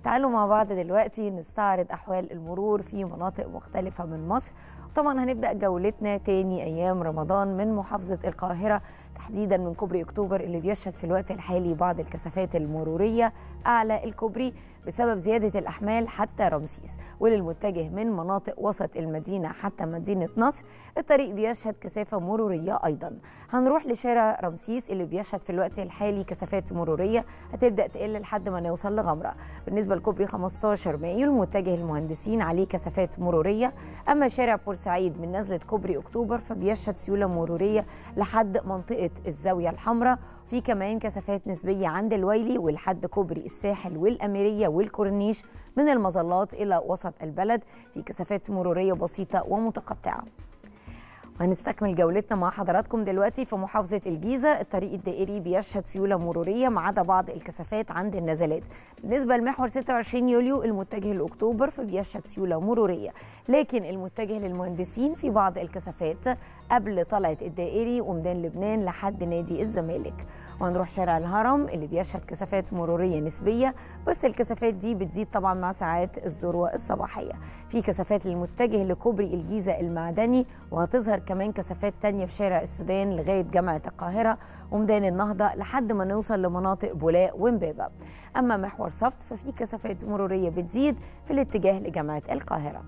تعالوا مع بعض دلوقتي نستعرض أحوال المرور في مناطق مختلفة من مصر. طبعا هنبدأ جولتنا تاني أيام رمضان من محافظة القاهرة، تحديدا من كوبري أكتوبر اللي بيشهد في الوقت الحالي بعض الكثافات المرورية أعلى الكوبري بسبب زيادة الأحمال حتى رمسيس، وللمتجه من مناطق وسط المدينة حتى مدينة نصر الطريق بيشهد كثافة مرورية أيضا. هنروح لشارع رمسيس اللي بيشهد في الوقت الحالي كثافات مرورية هتبدأ تقل لحد ما نوصل لغمرة. بالنسبة لكوبري 15 مايو المتجه المهندسين عليه كثافات مرورية، أما شارع بورسعيد من نزلة كوبري أكتوبر فبيشهد سيولة مرورية لحد منطقة الزاوية الحمراء، في كمان كثافات نسبية عند الويلي ولحد كوبري الساحل والأميرية والكورنيش من المظلات إلى وسط البلد في كثافات مرورية بسيطة ومتقطعة. وهنستكمل جولتنا مع حضراتكم دلوقتي في محافظة الجيزة. الطريق الدائري بيشهد سيولة مرورية ما عدا بعض الكثافات عند النزلات. بالنسبة لمحور 26 يوليو المتجه لأكتوبر فبيشهد سيولة مرورية، لكن المتجه للمهندسين في بعض الكثافات قبل طلعة الدائري وميدان لبنان لحد نادي الزمالك. وهنروح شارع الهرم اللي بيشهد كثافات مرورية نسبية، بس الكثافات دي بتزيد طبعا مع ساعات الذروة الصباحية. في كثافات للمتجه لكوبري الجيزة المعدني، وهتظهر كمان كثافات تانية في شارع السودان لغاية جامعة القاهرة وميدان النهضة لحد ما نوصل لمناطق بولاق ومبابة. أما محور صفت ففي كثافات مرورية بتزيد في الاتجاه لجامعة القاهرة.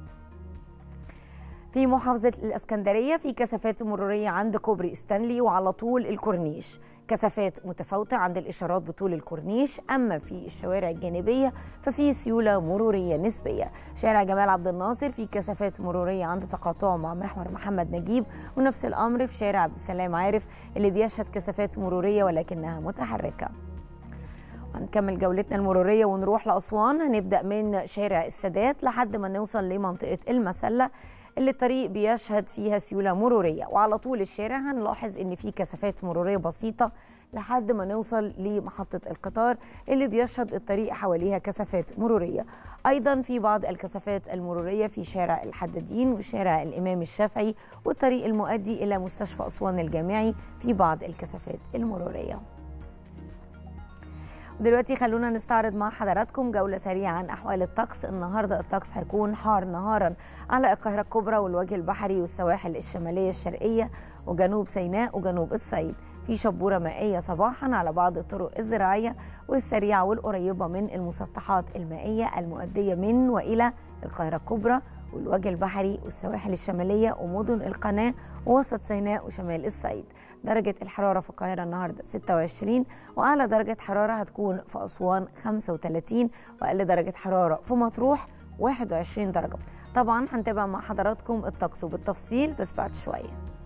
في محافظة الإسكندرية في كثافات مرورية عند كوبري ستانلي وعلى طول الكورنيش، كثافات متفاوتة عند الإشارات بطول الكورنيش. أما في الشوارع الجانبية ففي سيولة مرورية نسبية. شارع جمال عبد الناصر في كثافات مرورية عند تقاطعه مع محور محمد نجيب، ونفس الأمر في شارع عبد السلام عارف اللي بيشهد كثافات مرورية ولكنها متحركة. هنكمل جولتنا المرورية ونروح لأسوان. هنبدأ من شارع السادات لحد ما نوصل لمنطقة المسلة اللي الطريق بيشهد فيها سيولة مرورية، وعلى طول الشارع هنلاحظ ان في كثافات مرورية بسيطة لحد ما نوصل لمحطة القطار اللي بيشهد الطريق حواليها كثافات مرورية. ايضا في بعض الكثافات المرورية في شارع الحدادين وشارع الامام الشافعي والطريق المؤدي الى مستشفى اسوان الجامعي في بعض الكثافات المرورية. دلوقتي خلونا نستعرض مع حضراتكم جولة سريعة عن أحوال الطقس. النهاردة الطقس هيكون حار نهارا على القاهرة الكبرى والوجه البحري والسواحل الشمالية الشرقية وجنوب سيناء وجنوب الصعيد. في شبورة مائية صباحا على بعض الطرق الزراعية والسريعة والقريبة من المسطحات المائية المؤدية من وإلى القاهرة الكبرى والوجه البحري والسواحل الشمالية ومدن القناة ووسط سيناء وشمال الصعيد. درجة الحرارة في القاهرة النهاردة 26، وأعلى درجة حرارة هتكون في أسوان 35، وأقل درجة حرارة في مطروح 21 درجة. طبعا هنتابع مع حضراتكم الطقس بالتفصيل بس بعد شوية.